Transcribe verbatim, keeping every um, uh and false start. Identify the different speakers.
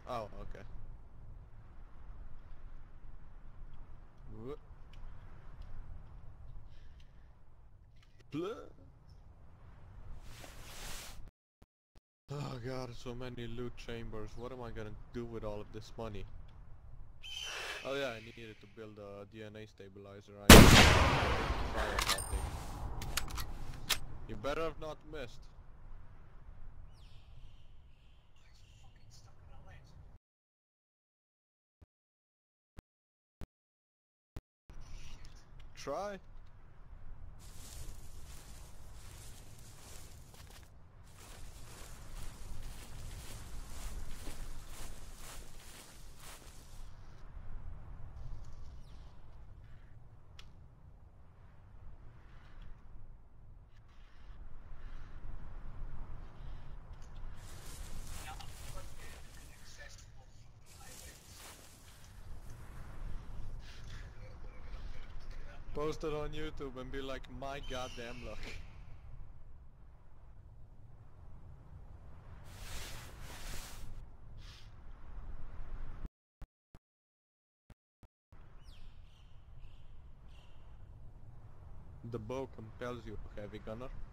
Speaker 1: Oh, okay. Whoop. Blah. Oh god, so many loot chambers. What am I gonna do with all of this money? Oh yeah, I needed to build a D N A stabilizer. I need to try out that thing. You better have not missed. Try. Post it on YouTube and be like, my goddamn luck. The bow compels you, heavy gunner.